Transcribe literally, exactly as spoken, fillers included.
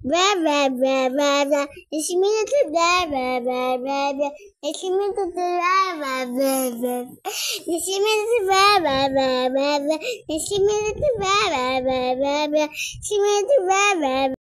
Bra bra bra bra bra. It's me to bra bra bra bra bra. It's me to bra bra bra bra. It's me to bra bra bra bra bra. It's me to bra bra bra bra bra. It's me to bra bra.